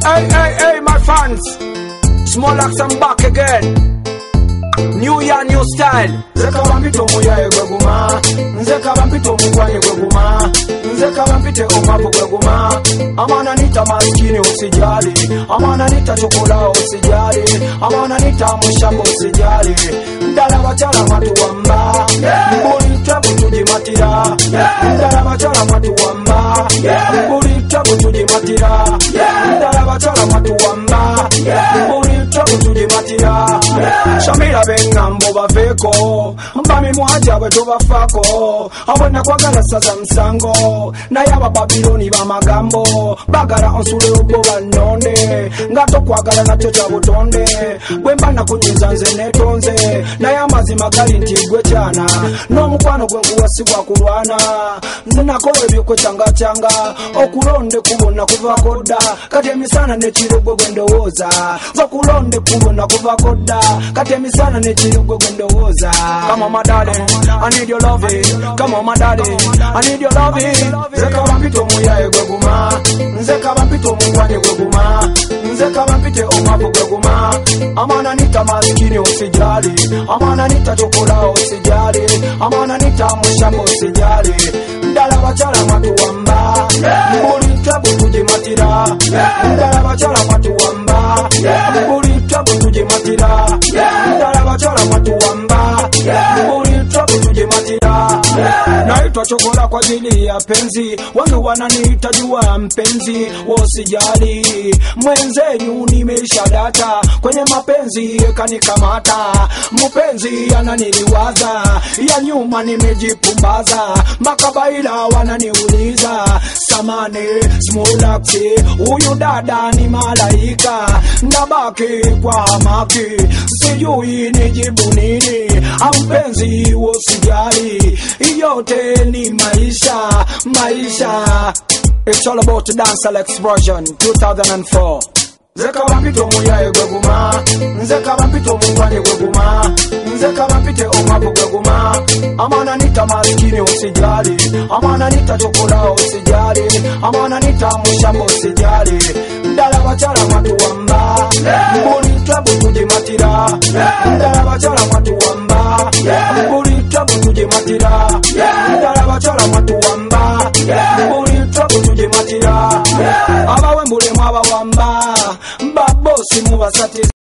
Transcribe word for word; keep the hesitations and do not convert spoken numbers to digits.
Hey, hey, hey, my fans. Smolax, I'm back again. New year, new style. Nzeka bampite omuya egweguma, nzeka bampite omugwanye gweguma, nzeka bampite omavu gweguma. Amana nita maskini usijali, amana nita chokola usijali, amana nita mushamba usijali. Ndala bachala matu wamba, mbuli tabu tujimatira. Ndala bachala matu wamba, mbuli tabu tujimatira. Ndala bachala matu wamba, mbuli tabu tujimatira. Shamira bengambo baveko, mbami mwaja bwe tubafako. Awena kwagala saza msango, na yaba Babiloni ba magambo. Bagala onsule obo banonde, ngato kwagala na chocha butonde. Bwemba na kunyiza nze netonze, na yamazima gali ntigwe chana. No mukwano gwe kuwasibwa kulwana, nako ebyo changa changa. Okulonde kubona kuva koda, kati emisana nechirugo gwendowoza. Zokulonde kubona kuva koda, kati emisana nechirugo gwendowoza. Come on my darling, I need your loving. Come on my darling, I need your loving. Nzeka bampite omuya egweguma, nzeka bampite omugwanye gweguma, nzeka bampite omavu gweguma. Amana nita maskini usijali, amana nita chokola usijali, amana nita mushamba usijali. Ndala bachala matu wamba, mbuli tabu tujimatira. Ndala bachala matu wamba, mbuli tabu tujimatira. Ndala bachala matu wamba, mbuli tabu tujimatira. Naitwa chokola kwa ajili ya penzi, wangu wananiita jua mpenzi. Usijali mwenzenyu nimesha data, kwenye mapenzi kanikamata. Mpenzi ananiliwaza, ya nyuma nimejipumbaza. Makabaila wananiuliza, samane Smolax, huyu dada ni malaika. Nabaki kwa hamaki, sijui nijibu nini. Mpenzi usijali, yote ni maisha, maisha. It's all about the dancehall explosion, two thousand four. Nzeka bampite omuya egweguma, nzeka bampite omugwanye gweguma, nzeka bampite omavu gweguma. Amana nita maskini usijali, amana nita chokola usijali, amana nita mushamba usijali. Ndala bachala matu wamba, mbuli tabu tujimatira. Ndala bachala matu wamba, mbuli tabu tujimatira. Ndala bachala matu wamba, mbuli tabu tujimatira. Abawe mbule mwaba wamba, mbabosi mubasati.